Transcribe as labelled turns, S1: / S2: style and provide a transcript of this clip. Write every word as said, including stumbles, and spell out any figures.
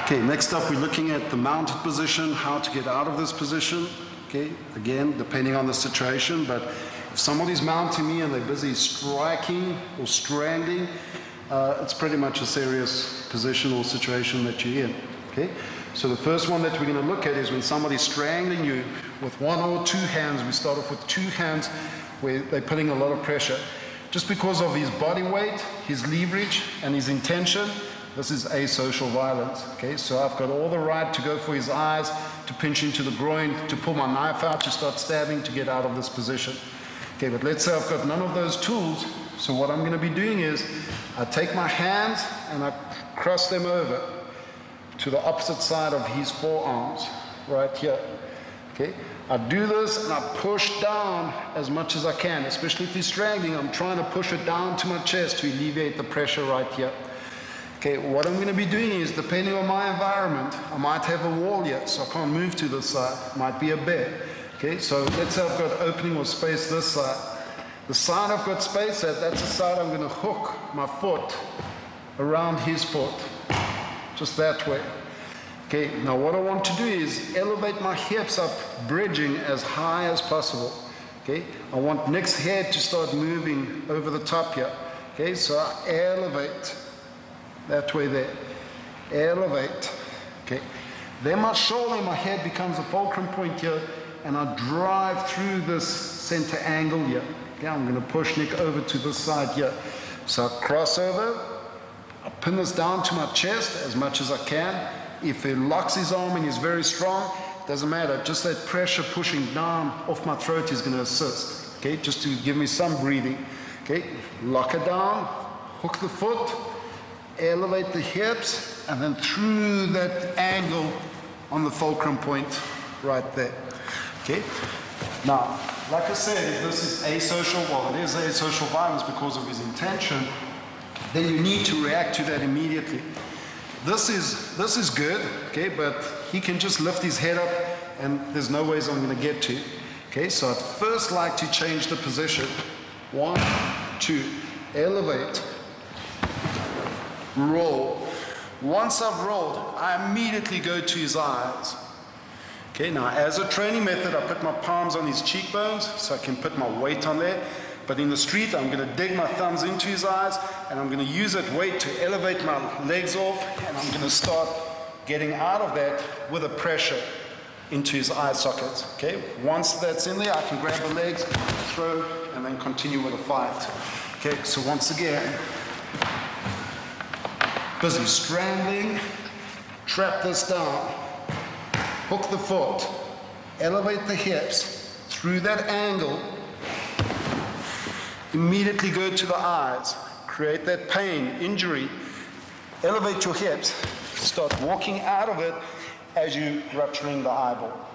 S1: Okay, next up we're looking at the mounted position, how to get out of this position. Okay, again, depending on the situation, but if somebody's mounting me and they're busy striking or strangling, uh, it's pretty much a serious position or situation that you're in. Okay, so the first one that we're going to look at is when somebody's strangling you with one or two hands. We start off with two hands where they're putting a lot of pressure. Just because of his body weight, his leverage, and his intention, this is asocial violence. Okay, so I've got all the right to go for his eyes, to pinch into the groin, to pull my knife out, to start stabbing, to get out of this position. Okay, but let's say I've got none of those tools. So what I'm going to be doing is I take my hands and I cross them over to the opposite side of his forearms, right here. Okay, I do this and I push down as much as I can, especially if he's strangling. I'm trying to push it down to my chest to alleviate the pressure right here. Okay, what I'm going to be doing is, depending on my environment, I might have a wall yet, so I can't move to this side. Might be a bed. Okay, so let's say I've got opening or space this side. The side I've got space at, that's the side I'm going to hook my foot around his foot, just that way. Okay, now what I want to do is elevate my hips up, bridging as high as possible. Okay, I want Nick's head to start moving over the top here. Okay, so I elevate. That way there. Elevate. Okay. Then my shoulder and my head becomes a fulcrum point here, and I drive through this center angle here. Okay, I'm going to push Nick over to this side here. So I cross over, I pin this down to my chest as much as I can. If he locks his arm and he's very strong, doesn't matter. Just that pressure pushing down off my throat is going to assist. Okay, just to give me some breathing. Okay, lock it down, hook the foot, elevate the hips, and then through that angle on the fulcrum point right there. Okay? Now, like I said, if this is asocial, well, it is asocial violence because of his intention, then you need to react to that immediately. This is, this is good, okay, but he can just lift his head up and there's no ways I'm going to get to. Okay, so I'd first like to change the position. One, two, elevate, roll. Once I've rolled, I immediately go to his eyes. Okay, now as a training method, I put my palms on his cheekbones so I can put my weight on there. But in the street, I'm going to dig my thumbs into his eyes and I'm going to use that weight to elevate my legs off, and I'm going to start getting out of that with a pressure into his eye sockets. Okay, once that's in there, I can grab the legs, throw, and then continue with the fight. Okay, so once again, busy strangling, trap this down, hook the foot, elevate the hips through that angle, immediately go to the eyes, create that pain, injury, elevate your hips, start walking out of it as you're rupturing the eyeball.